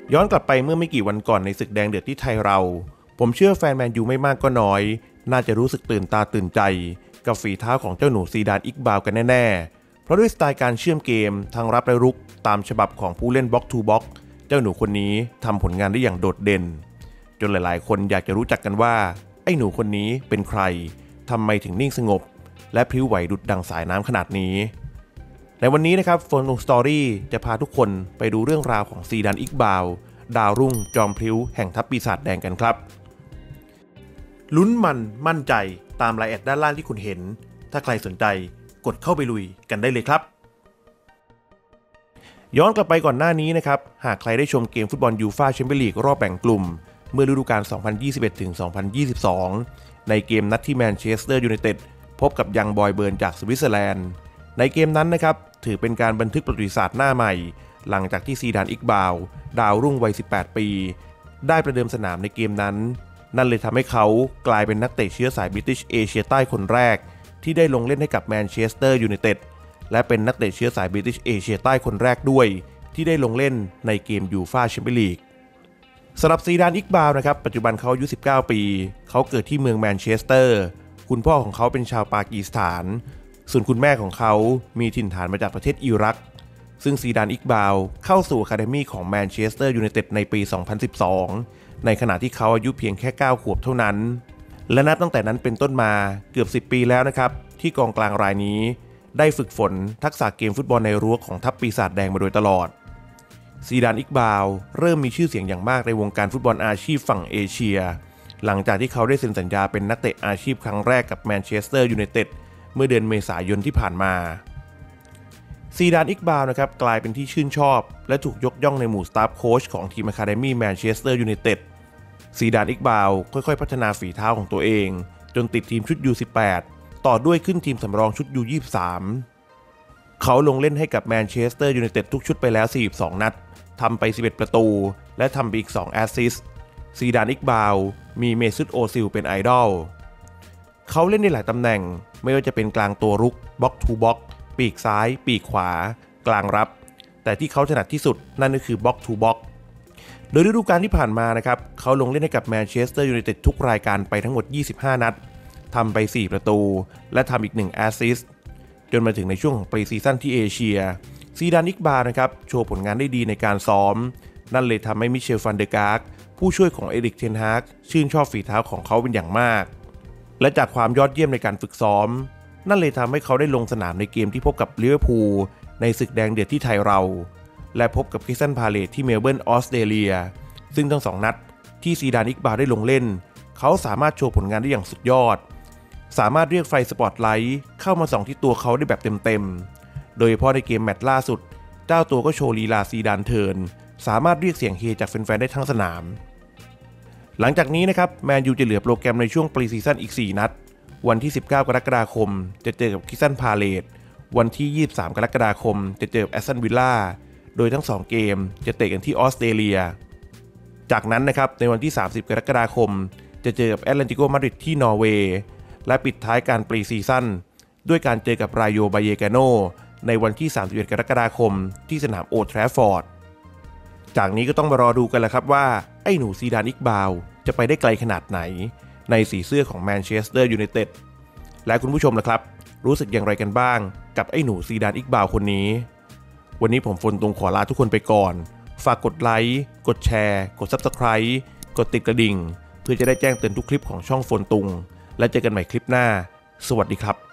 ย้อนกลับไปเมื่อไม่กี่วันก่อนในศึกแดงเดือดที่ไทยเราผมเชื่อแฟนแมนยูไม่มากก็น้อยน่าจะรู้สึกตื่นตาตื่นใจกับฝีเท้าของเจ้าหนูซีดานอิกบาวกันแน่ๆเพราะด้วยสไตล์การเชื่อมเกมทั้งรับและรุกตามฉบับของผู้เล่นบล็อกทูบล็อกเจ้าหนูคนนี้ทำผลงานได้อย่างโดดเด่นจนหลายๆคนอยากจะรู้จักกันว่าไอ้หนูคนนี้เป็นใครทำไมถึงนิ่งสงบและพลิ้วไหวดุจดังสายน้ำขนาดนี้ในวันนี้นะครับโฟนสตอรี่จะพาทุกคนไปดูเรื่องราวของซีดานอิกบาวดาวรุ่งจอมพลิ้วแห่งทัพปีศาจแดงกันครับลุ้นมันมั่นใจตามรายแอดด้านล่างที่คุณเห็นถ้าใครสนใจกดเข้าไปลุยกันได้เลยครับย้อนกลับไปก่อนหน้านี้นะครับหากใครได้ชมเกมฟุตบอลยูฟ่าแชมเปี้ยนลีกรอบแบ่งกลุ่มเมื่อฤดูกาล 2021-2022 ในเกมนัดที่แมนเชสเตอร์ยูไนเต็ดพบกับยังบอยเบิร์นจากสวิตเซอร์แลนด์ในเกมนั้นนะครับถือเป็นการบันทึกประวัติศาสตร์หน้าใหม่หลังจากที่ซีดานอิกบาวดาวรุ่งวัย 18 ปีได้ประเดิมสนามในเกมนั้นนั่นเลยทำให้เขากลายเป็นนักเตะเชื้อสายบริติชเอเชียใต้คนแรกที่ได้ลงเล่นให้กับแมนเชสเตอร์ยูไนเต็ดและเป็นนักเตะเชื้อสายบริติชเอเชียใต้คนแรกด้วยที่ได้ลงเล่นในเกมยูฟ่าแชมเปี้ยนลีกสำหรับซีดานอิกบาวนะครับปัจจุบันเขาอายุ 19 ปีเขาเกิดที่เมืองแมนเชสเตอร์คุณพ่อของเขาเป็นชาวปากีสถานส่วนคุณแม่ของเขามีถิ่นฐานมาจากประเทศอิรักซึ่งซีดานอิกบาวเข้าสู่อะคาเดมี่ของแมนเชสเตอร์ยูไนเต็ดในปี 2012 ในขณะที่เขาอายุเพียงแค่ 9 ขวบเท่านั้นและนับตั้งแต่นั้นเป็นต้นมาเกือบ 10 ปีแล้วนะครับที่กองกลางรายนี้ได้ฝึกฝนทักษะเกมฟุตบอลในรั้วของทัพปีศาจแดงมาโดยตลอดซีดานอิกบาวเริ่มมีชื่อเสียงอย่างมากในวงการฟุตบอลอาชีพฝั่งเอเชียหลังจากที่เขาได้เซ็นสัญญาเป็นนักเตะอาชีพครั้งแรกกับแมนเชสเตอร์ยูไนเต็ดเมื่อเดือนเมษายนที่ผ่านมาซีดานอิกบาวนะครับกลายเป็นที่ชื่นชอบและถูกยกย่องในหมู่สตาฟโค้ชของทีมอะคาเดมี่แมนเชสเตอร์ยูไนเต็ดซีดานอิกบาวค่อยๆพัฒนาฝีเท้าของตัวเองจนติดทีมชุด U18 ต่อด้วยขึ้นทีมสำรองชุด U23 เขาลงเล่นให้กับแมนเชสเตอร์ยูไนเต็ดทุกชุดไปแล้ว42นัดทำไป11ประตูและทำไปอีก2แอสซิสต์ซีดานอิกบาวมีเมซุตโอซิลเป็นไอดอลเขาเล่นในหลายตำแหน่งไม่ว่าจะเป็นกลางตัวรุกบล็อกทูบล็อกปีกซ้ายปีกขวากลางรับแต่ที่เขาถนัดที่สุดนั่นก็คือบล็อกทูบล็อกโดยฤดูกาลที่ผ่านมานะครับเขาลงเล่นให้กับแมนเชสเตอร์ยูไนเต็ดทุกรายการไปทั้งหมด25นัดทำไป4ประตูและทำอีก1แอสซิสต์จนมาถึงในช่วงของปรีซีซั่นที่เอเชียซีดานอิกบาวนะครับโชว์ผลงานได้ดีในการซ้อมนั่นเลยทำให้มิเชลฟันเดอร์การ์กผู้ช่วยของเอริกเทนฮากชื่นชอบฝีเท้าของเขาเป็นอย่างมากและจากความยอดเยี่ยมในการฝึกซ้อมนั่นเลยทำให้เขาได้ลงสนามในเกมที่พบกับลิเวอร์พูลในศึกแดงเดือดที่ไทยเราและพบกับคริสตันพาเลซที่เมลเบิร์นออสเตรเลียซึ่งทั้ง2นัดที่ซีดานอิกบาวได้ลงเล่นเขาสามารถโชว์ผลงานได้อย่างสุดยอดสามารถเรียกไฟสปอตไลท์เข้ามาส่องที่ตัวเขาได้แบบเต็มๆโดยเฉพาะในเกมแมตช์ล่าสุดเจ้าตัวก็โชว์ลีลาซีดานเทิร์นสามารถเรียกเสียงเฮจากแฟนๆได้ทั้งสนามหลังจากนี้นะครับแมนยูจะเหลือโปรแกรมในช่วงปรีซีซั่นอีก4นัดวันที่19กรกฎาคมจะเจอกับคริสตันพาเลซวันที่23กรกฎาคมจะเจอกับแอสตันวิลล่าโดยทั้ง2เกมจะเตะกันที่ออสเตรเลียจากนั้นนะครับในวันที่30กรกฎาคมจะเจอกับแอตเลติโกมาดริดที่นอร์เวย์และปิดท้ายการปรีซีซั่นด้วยการเจอกับรายโยบาเยกาโนในวันที่31กรกฎาคมที่สนามโอลด์แทราฟฟอร์ดจากนี้ก็ต้องมารอดูกันแหละครับว่าไอ้หนูซีดานอิกบาวจะไปได้ไกลขนาดไหนในสีเสื้อของแมนเชสเตอร์ยูไนเต็ดและคุณผู้ชมล่ะครับรู้สึกอย่างไรกันบ้างกับไอ้หนูซีดานอิกบาวคนนี้วันนี้ผมฝนตุงขอลาทุกคนไปก่อนฝากกดไลค์กดแชร์กด Subscribe กดติดกระดิ่งเพื่อจะได้แจ้งเตือนทุกคลิปของช่องฝนตุงและเจอกันใหม่คลิปหน้าสวัสดีครับ